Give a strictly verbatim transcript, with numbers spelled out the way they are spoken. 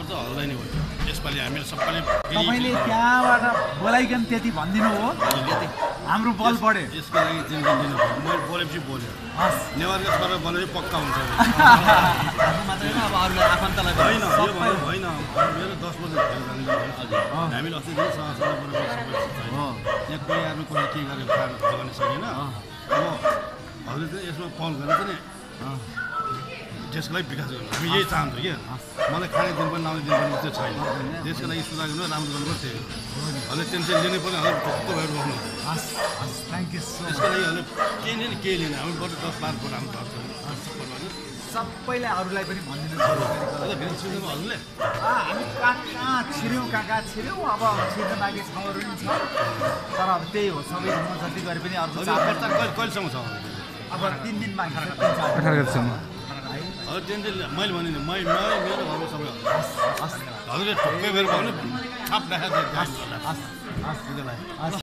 पर्छ हल्दै नि भयो यसपालि हामीले सबैले तपाईँले त्यहाँबाट बोलाइकन त्यति भनिदिनु हो हाम्रो बल बढ्यो यसको लागि चिन्ता दिनु मैले बोलेपछि बोल्यो नेवारको सबै बोलेपछि पक्का हुन्छ अब अरूलाई आफन्तलाई होइन यो भन्नु होइन मेरो दस बजे हामीले अस्ति दिन यहाँ कोही आर्मी कोही के गरेर खाएर जोगाउन सकेन अब हजुरले चाहिँ यसमा पहल गरेर चाहिँ देशको लागि विकास गर्नु हामी यही चाहन्छौँ क्या मलाई खाने दिन पनि लाउने दिन पनि त्यो छैन देशको लागि सुधार गर्नु राम्रो गर्नु पनि त्यही हो अहिले टेन्सन लिने पनि अहिले ढुक्क भएर बस्नु थ्याङ्क यू सो त्यसको लागि अहिले केही नै केही लिने हामी बरु दस बाह्र फुट हाम्रो सक्छ सबैलाई अरूलाई पनि भनिदिनु हजुरले हामी कहाँ कहाँ छिर्यौँ कहाँ कहाँ छिर्यौँ अब छिर्न बाँकी ठाउँहरू पनि छ तर अब त्यही हो सबै ठाउँमा जति गरे पनि अर्को प्रचार कहिले कहिलेसम्म छ अब तिन दिन बाँकी छ तिन चार अठार गतिसम्म हजुर तिन दिन मैले भने नि मै मै मेरो घरमा सबै हजुरले ठुक्कै भएर भन्नु छाप देखाएको